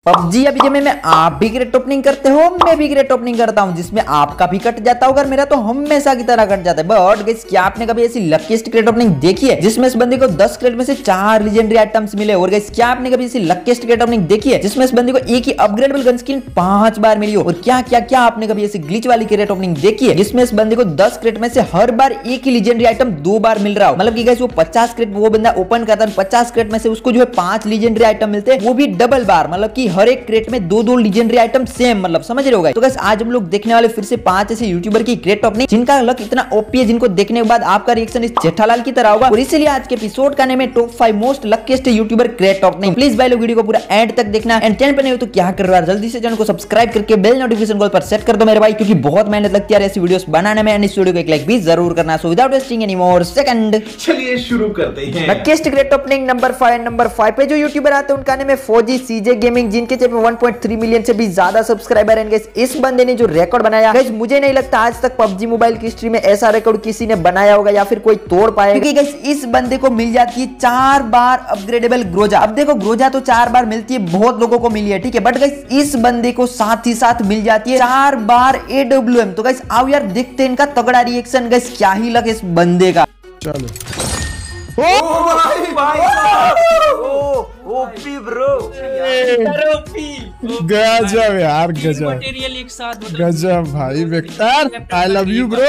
PUBG अभी जब में आप भी क्रेट ओपनिंग करते हो, मैं भी क्रेट ओपनिंग करता हूं जिसमें आपका भी कट जाता होगा, मेरा तो हमेशा की तरह कट जाता है। बट गाइस क्या आपने कभी ऐसी लकीस्ट क्रेट ओपनिंग देखी है जिसमें इस बंदे को 10 क्रेट में से 4 लीजेंडरी आइटम्स मिले? और गाइस क्या आपने कभी ऐसी लकीस्ट क्रेट ओपनिंग देखी है जिसमें इस बंदे को एक ही अपग्रेडेबल गन स्किन 5 बार मिली हो? और क्या आपने कभी ऐसी ग्लिच वाली क्रेट ओपनिंग देखी है जिसमें इस बंदे को 10 क्रेट में से हर बार एक ही लीजेंडरी आइटम 2 बार मिल रहा हो? मतलब कि गाइस वो 50 क्रेट वो बंदा ओपन करता है, 50 क्रेट में से उसको जो है 5 लीजेंडरी आइटम मिलते हैं, वो भी डबल बार। मतलब कि हर एक क्रेट में दो लीजेंडरी आइटम सेम, मतलब समझ रहे होगा। तो गाइस आज हम लोग देखने वाले फिर से 5 ऐसे यूट्यूबर की क्रेट ओपनिंग जिनका लक इतना ओपी है, जिनको देखने के बाद आपका रिएक्शन इस जेठालाल की तरह होगा। और इसीलिए आज के एपिसोड का नेम है top 5 most luckiest YouTuber crate opening. Please भाई लोग वीडियो को पूरा एंड तक देखना। एंड चैनल पर नहीं हो तो क्या कर रहा है, जल्दी से चैनल को सब्सक्राइब करके बेल नोटिफिकेशन कॉल पर सेट कर दो मेरे भाई, क्योंकि बहुत मेहनत लगती है ऐसी वीडियोस बनाने में। एंड इस वीडियो को एक लाइक भी जरूर करना। So without wasting any more second चलिए शुरू करते हैं। लकीस्ट क्रेट ओपनिंग नंबर 5 पे जो यूट्यूबर आते हैं उनका नेम है फौजी सीजे गेमिंग, जिनके चैनल पे 1.3 मिलियन से भी ज्यादा सब्सक्राइबर हैं। गाइस इस बंदे ने जो रिकॉर्ड बनाया, गाइस मुझे नहीं लगता आज तक पबजी मोबाइल की हिस्ट्री में ऐसा रिकॉर्ड किसी ने बनाया होगा या फिर कोई तोड़ पाएगा, क्योंकि गाइस इस बंदे को मिल जाती है 4 बार अपग्रेडेबल ग्रोजा। अब देखो ग्रोजा तो 4 बार मिलती है, बहुत लोगों को मिली है, ठीक है, बट गाइस इस बंदे को साथ ही साथ मिल जाती है 4 बार AWM। तो गाइस आओ यार देखते हैं इनका तगड़ा रिएक्शन। गाइस क्या ही लग इस बंदे का। चलो ओपी ब्रो, गजब यार, गजब मटेरियल एक साथ गजब भाई। Victor I love you bro.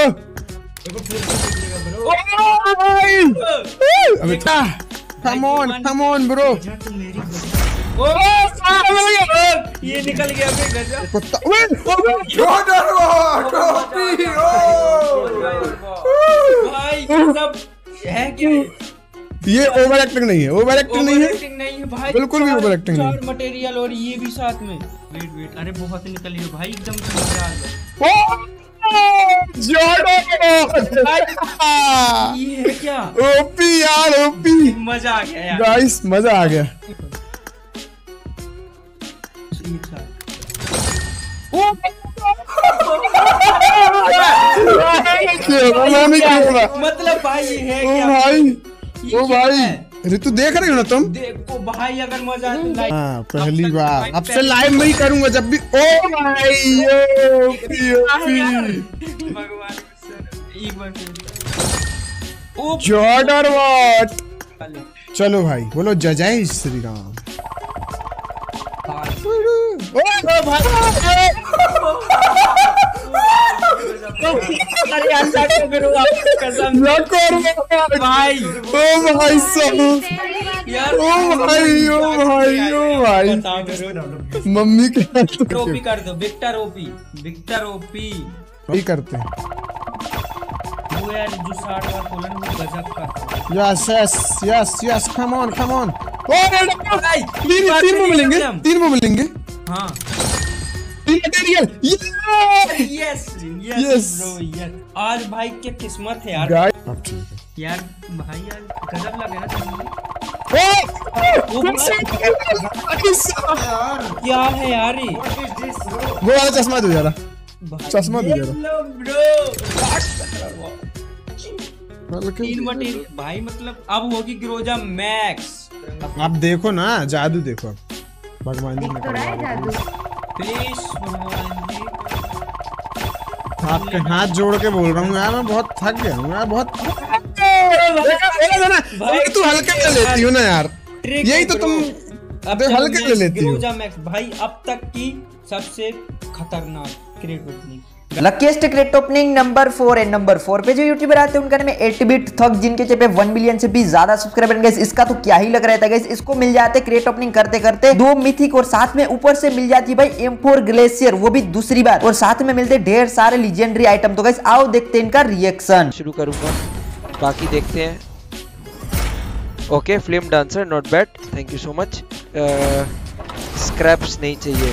Come on bro. ये निकल गया भाई, सब है क्या? ये ओवर एक्टिंग नहीं है, ओवर एक्टिंग नहीं है भाई, बिल्कुल भी ओवर एक्टिंग नहीं। मटेरियल और ये भी साथ में। वेट अरे बहुत निकल गया भाई, एकदम से मजा आ गया। ये है क्या? ओपी यार, ओपी मजा आ गया यार गाइस, मजा आ गया। मतलब भाई ये है ओ क्या? भाई, ओ भाई, ऋतु देख रहे हो ना तुम? देखो भाई, अगर मजा आए तो लाइक। हाँ पहली बार अब से लाइव में ही करूंगा जब भी। ओ भाई ओपी ओपी भगवान एक बार जॉर्डर व्हाट। चलो भाई बोलो जय श्री राम। ओ भाई अरे अल्लाह को करो आपकी कसम भाई। ओ भाई साहब यार, ओ भाई, ओ भाई, ओ भाई, मम्मी के ओपी कर दो। विक्टर ओपी, विक्टर ओपी वही करते हैं। वो यार जो 60 बार खोलन वो गजब का। Yes yes yes yes, come on come on. भाई तीन में मिलेंगे, 3 में मिलेंगे। हाँ material yes Yes. Bro yes. आज भाई क्या किस्मत है यार। अब ठीक है यार भाई, यार गजब लगे ना। क्या है यार ये? वो वाला चश्मा दो जरा, चश्मा दो जरा। तीन मटेरियल भाई, मतलब अब होगी ग्रोजा मैक्स। आप देखो ना, जादू देखो। अब भगवान जी ने प्लीज भगवान जी, आपके हाथ जोड़ के बोल रहा हूँ यार, मैं बहुत थक गया हूँ यार, बहुत। तू हल्के में लेती हो ना यार, यही तो तुम अब हल्के में लेती हो। ग्रोजा मैक्स भाई अब तक की सबसे खतरनाक crate opening. Luckiest crate opening number 4 है। नंबर 4 पे जो यूट्यूबर आते हैं उनका नाम है 8-बिट थग, जिनके चैनल पे 1 मिलियन से भी ज्यादा सब्सक्राइबर। गाइस इसका तो क्या ही लग रहा था। गाइस इसको मिल जाते क्रेट ओपनिंग करते करते 2 मिथिक, और साथ में ऊपर से मिल जाती है भाई M4 ग्लेशियर, वो भी दूसरी बार, और साथ में मिलते ढेर सारे लीजेंडरी आइटम। तो गाइस आओ देखते हैं इनका रिएक्शन। शुरू करूंगा, बाकी देखते हैं। Okay, flame dancer not bad, thank you so much. Scraps नहीं चाहिए।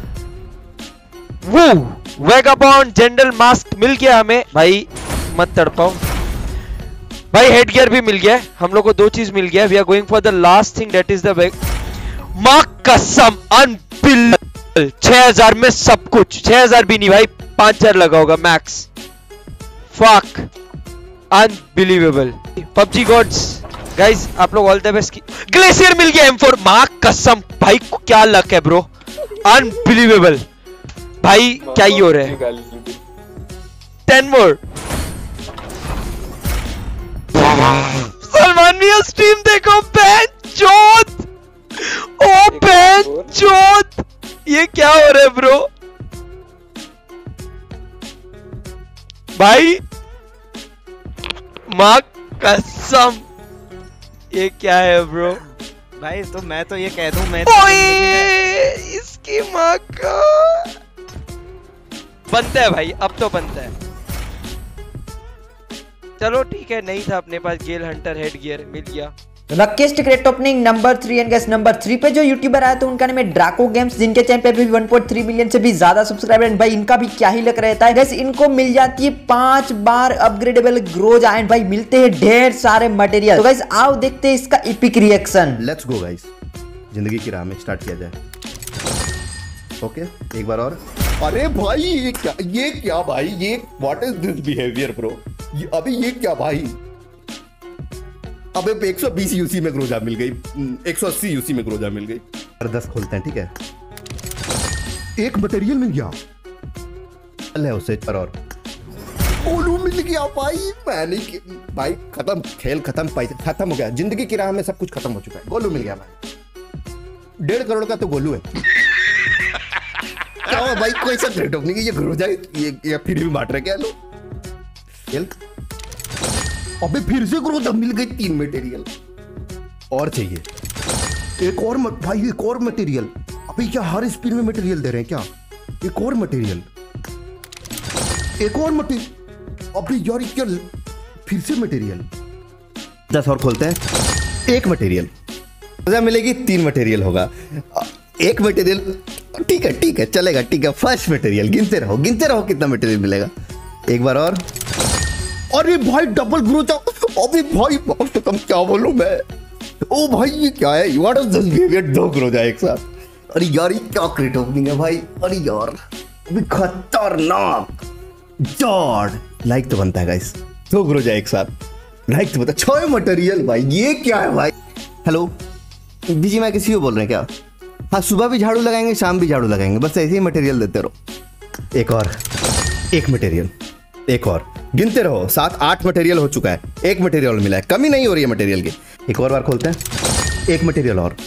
वो वेगाबॉन्ड जनरल मास्क मिल गया हमें भाई, मत तड़पाओ भाई। हेड गियर भी मिल गया, हम लोग को 2 चीज मिल गया। We are going for the last thing, that is the bag. मां कसम अनबिलीवेबल, 6000 में सब कुछ। 6000 भी नहीं भाई, 5000 लगा होगा max. Fuck unbelievable. PUBG gods guys, आप लोग ऑल द बेस्ट। ग्लेशियर मिल गया M4, मां कसम भाई क्या लक है ब्रो। अनबिलीवेबल भाई, क्या ही हो रहा है। 10 मोर। सलमान मियां स्ट्रीम देखो, बेंचोद, ओ बेंचोद, ये क्या हो रहा है ब्रो भाई, माँ कसम, ये क्या है ब्रो भाई? तो मैं तो ये कह दूं, मैं ओए इसकी माँ का बनता है भाई, अब तो बनता है। चलो ठीक है, नहीं था अपने पास गेल हंटर हेड गियर, मिल गया। Luckiest crate opening number 3 and guys number 3 पे जो यूट्यूबर आया तो उनका नाम है ड्राको गेम्स, जिनके चैनल पे भी 1.3 मिलियन से भी ज्यादा सब्सक्राइबर एंड भाई इनका भी क्या ही लग रहता है गाइस, इनको मिल जाती है 5 बार अपग्रेडेबल ग्रोजा एंड भाई मिलते हैं ढेर सारे मटेरियल। तो गाइस आओ देखते हैं इसका epic reaction. Let's go guys, जिंदगी की राह में स्टार्ट किया जाए। ओके एक बार और। अरे भाई ये क्या भाई, ये what is this behaviour bro? अभी ये क्या भाई? अबे 120 यूसी में ग्रोजा मिल गई, 180 यूसी में ग्रोजा मिल गई। 10 खोलते हैं, ठीक है। एक मटेरियल मिल गया, ले उसे पर और ओलू मिल गया भाई। मैंने भाई खत्म, खेल खत्म, पैसे खत्म हो गया, जिंदगी की राह में सब कुछ खत्म हो चुका है। गोलू मिल गया भाई, 1.5 करोड़ का तो गोलू है। क्या भाई, कोई सा ग्रेट ओपनिंग है ये? ग्रोजा ये फिर भी बांट रहे क्या लो? अबे फिर से ग्रोजा मिल गई, 3 मटेरियल और चाहिए। एक और भाई, एक और मटेरियल। अबे क्या हर स्पिन में मटेरियल दे रहे हैं क्या? एक और मटेरियल, एक और मटेरियल। अबे यार क्या, फिर से मटेरियल। 10 और खोलते हैं। एक मटेरियल ग्रोजा मिलेगी, 3 मटेरियल होगा। एक मटेरियल ठीक है चलेगा, ठीक है। फर्स्ट मटेरियल गिनते रहो कितना मटेरियल मिलेगा। एक बार और। अरे भाई डबल ग्रोजा। अबे भाई तुम क्या बोलूं मैं? ओ भाई ये क्या है? What is this behaviour? 2 Groza एक साथ। अरे यार ये क्या क्रेट ओपनिंग है भाई? अरे यार अभी खतरनाक जॉर्ड। लाइक तो बनता है गाइस, 2 ग्रोजा एक साथ, लाइक तो बनता। 6 मटेरियल भाई, ये क्या है भाई? हेलो बीजी मैं किसी को बोल रहे हैं क्या? हाँ सुबह भी झाड़ू लगाएंगे, शाम भी झाड़ू लगाएंगे, बस ऐसे ही मटेरियल देते रहो। एक और, एक मटेरियल, एक और गिनते रहो। 7-8 मटेरियल हो चुका है, एक मटेरियल मिला है, कमी नहीं हो रही है मटेरियल की। एक और बार खोलते हैं। एक मटेरियल और,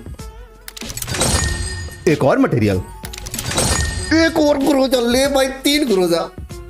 एक और मटेरियल, एक और ग्रोजा। ले भाई 3 ग्रोजा।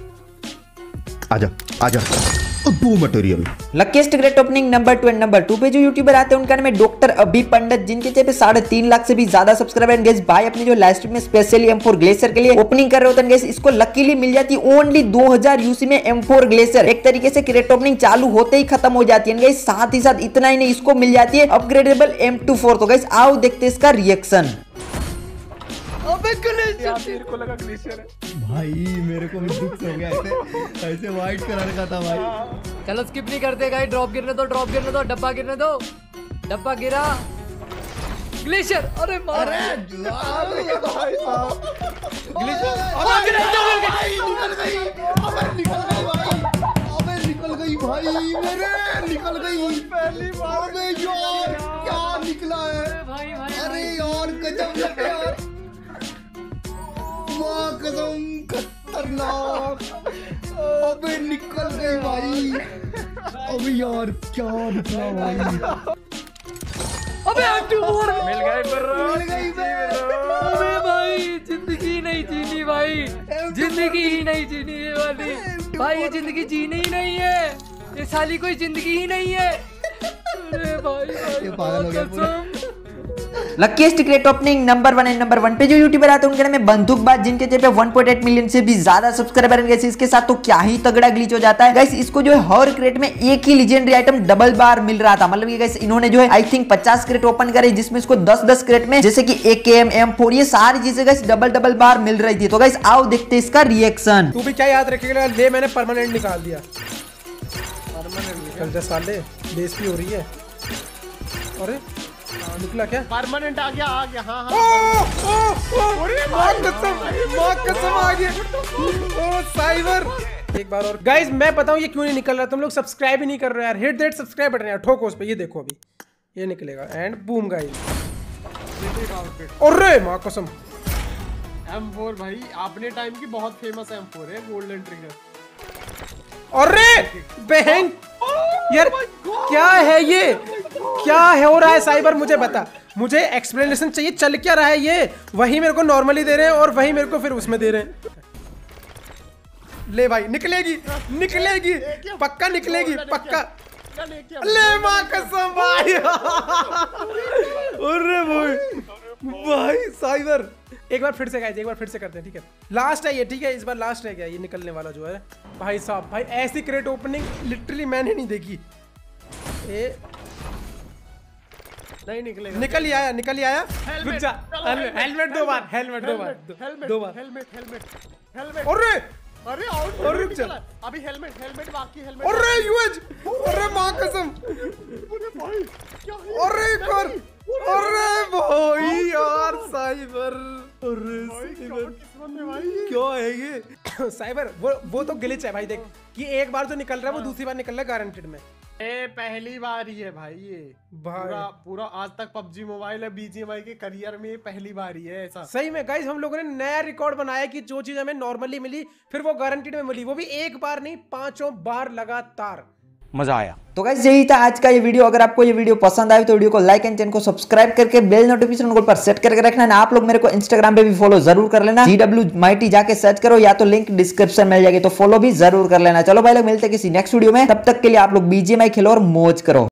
आजा 2 material. Luckiest great opening number 2 and number 2 पे जो यूट्यूबर आते हैं उनका नाम है डॉक्टर अभी पंडित, जिनके चैनल पे 3.5 लाख से भी ज्यादा सब्सक्राइबर एंड गाइस भाई अपने जो लाइव स्ट्रीम में स्पेशली M4 ग्लेशियर के लिए ओपनिंग कर रहे होते हैं गाइस, इसको लकीली मिल जाती है ओनली 2000 यूसी में M4 ग्लेशियर। एक तरीके से क्रेट ओपनिंग चालू होते ही खत्म हो जाती है गाइस। साथ ही साथ इतना ही नहीं, इसको मिल जाती है अपग्रेडेबल M24। तो गाइस आओ देखते हैं इसका रिएक्शन। अबे ग्लेशियर, मेरे को लगा ग्लेशियर है भाई, मेरे को भी दुख हो गया ऐसे व्हाइट कलर का था भाई। चलो स्किप नहीं करते गाइस, ड्रॉप गिरने दो, डब्बा गिरने दो। डब्बा गिरा, ग्लेशियर। अरे मार, भाई साहब ग्लेशियर। अबे निकल गई भाई, मेरे निकल गई पहली बार में यार। क्या निकला है अरे यार, गजब लगा यार, वाह कसम खतरनाक। अबे निकल गई भाई, अबे यार क्या निकला भाई। अबे M24 मिल गई अबे भाई जिंदगी नहीं जीनी भाई, जिंदगी ही नहीं जीनी ये वाली भाई, ये जिंदगी जीनी ही नहीं है, ये साली कोई जिंदगी ही नहीं है। अरे भाई पागल हो गया पूरा। Luckiest crate opening number 1 and number 1 पे जो यूट्यूबर आते हैं उनके नाम है बंदूकबाज, जिनके चैनल पे 1.8 मिलियन से भी ज्यादा सब्सक्राइबर हैं गाइस। इसके साथ तो क्या ही तगड़ा ग्लिच हो जाता है गाइस। इसको जो है हर क्रेट में एक ही लेजेंडरी आइटम डबल बार मिल रहा था। मतलब ये गाइस इन्होंने जो है आई थिंक 50 क्रेट ओपन करे, जिसमें इसको 10-10 क्रेट में जैसे कि AKM M4 ये सारी चीजें गाइस डबल बार मिल रही थी। तो गाइस आओ देखते हैं इसका रिएक्शन। तू भी क्या याद रखेगा? ले मैंने परमानेंट निकाल दिया, परमानेंट निकल जा साले, बेइज्जती हो रही है। अरे निकला क्या? परमानेंट आ गया हाँ। माँ कसम आ गया। ओ साइबर, एक बार और गाइस मैं बताऊं ये क्यों नहीं निकल रहा, तुम लोग सब्सक्राइब ही नहीं कर रहे यार। हिट दैट सब्सक्राइब बटन यार, ठोको उस पे, ये देखो अभी ये निकलेगा एंड बूम गाइस। अरे माँ कसम M4 भाई अपने टाइम की बहुत फेमस M4 है, गोल्डन ट्रिगर। अरे बहन यार क्या है ये, क्या है हो रहा है साइबर, मुझे बता, मुझे एक्सप्लेनेशन चाहिए, चल क्या रहा है ये। वही मेरे को नॉर्मली दे रहे हैं और वही मेरे को फिर उसमें दे रहे हैं। ले भाई निकलेगी निकलेगी पक्का निकलेगी पक्का, ले माँ कसम भाई। अरे भाई साइबर एक बार फिर से गाइस, एक बार फिर से करते हैं, ठीक है लास्ट है ये, ठीक है इस बार लास्ट है क्या ये निकलने वाला जो है भाई साहब। भाई ऐसी क्रेट ओपनिंग लिटरली मैंने नहीं देखी। ए नहीं निकलेगा, निकल ही आया निकल ही आया। रुक जा, हेलमेट दो बार, हेलमेट दो बार, दो बार हेलमेट हेलमेट हेलमेट। अरे अरे और रुक जा, अभी हेलमेट हेलमेट बाकी हेलमेट। अरे यूएच, अरे मां कसम, अरे भाई क्या है, अरे कर, अरे भाई यार साइबर, अरे साइबर क्या है ये साइबर। वो तो ग्लिच है भाई, देख कि एक बार जो निकल रहा है वो दूसरी बार निकल रहा है गारंटेड में। ए पहली बार ही है भाई ये, पूरा आज तक पबजी मोबाइल है बीजीएमआई के करियर में पहली बार ही है ऐसा। सही में गाइस हम लोगों ने नया रिकॉर्ड बनाया कि जो चीज हमें नॉर्मली मिली फिर वो गारंटीड में मिली, वो भी एक बार नहीं 5 बार लगातार। मजा आया। तो गाइस यही था आज का ये वीडियो। अगर आपको ये वीडियो पसंद आए तो वीडियो को लाइक एंड चैनल को सब्सक्राइब करके बेल नोटिफिकेशन पर सेट करके रखना है। आप लोग मेरे को इंस्टाग्राम पे भी फॉलो जरूर कर लेना, GW Mighty जाके सर्च करो या तो लिंक डिस्क्रिप्शन मिल जाएगी, तो फॉलो भी जरूर कर लेना। चलो भाई लोग मिलते हैं किसी नेक्स्ट वीडियो में, तब तक के लिए आप लोग BGMI खेलो और मौज करो।